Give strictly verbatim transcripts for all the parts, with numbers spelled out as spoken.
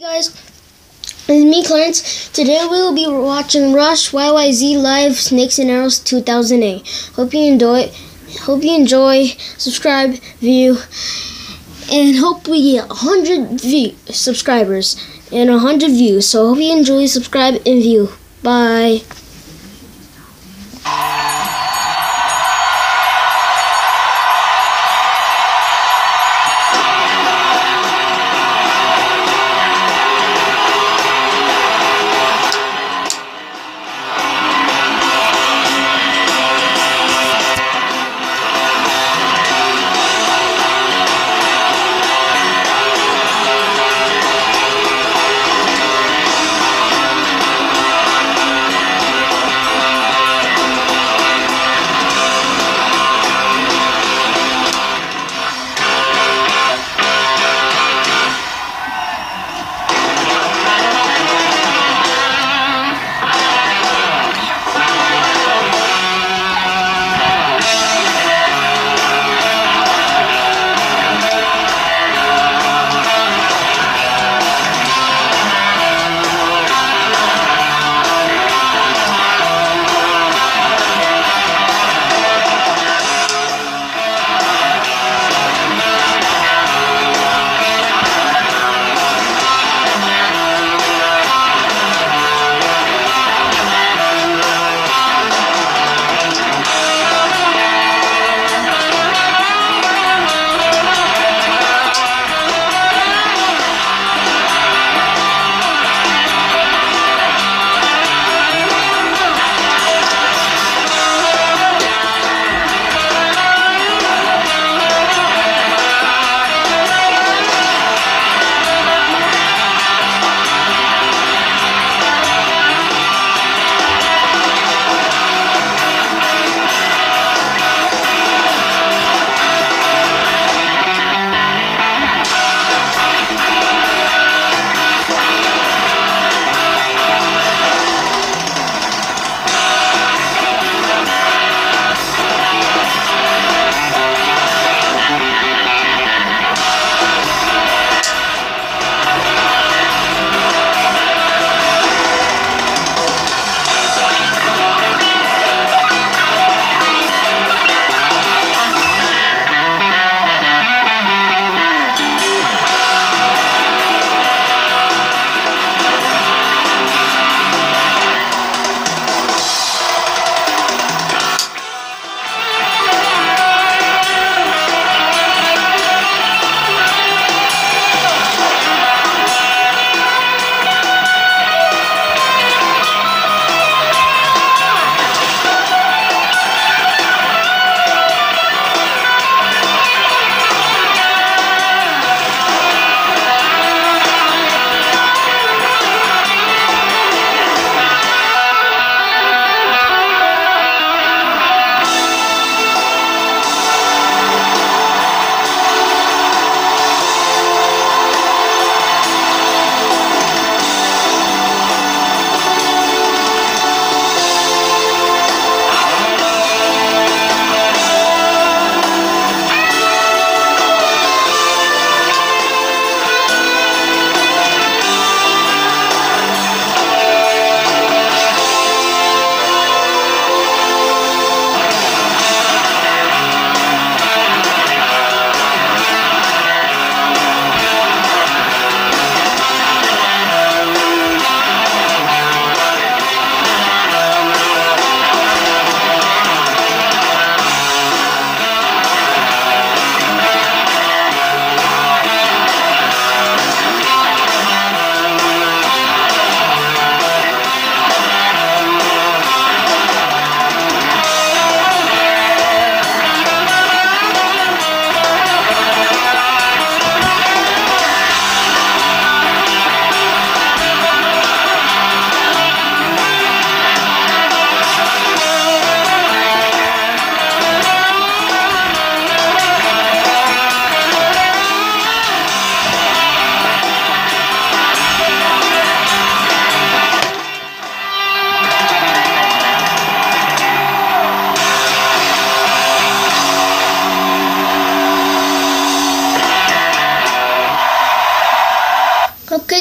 Guys, it's me Clarence. Today we will be watching Rush Y Y Z Live Snakes and Arrows two thousand eight. Hope you enjoy. Hope you enjoy. Subscribe, view, and hope we get one hundred view subscribers and one hundred views. So hope you enjoy, subscribe, and view. Bye.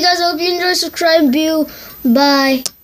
guys, I hope you enjoy. Subscribe, view. Bye.